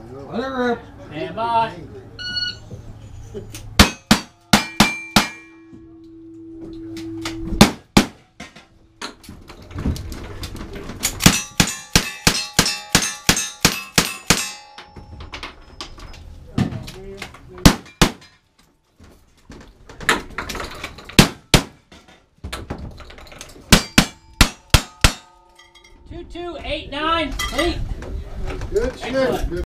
Let her rip. Stand by. Two, 8, 9, 8. Good shit.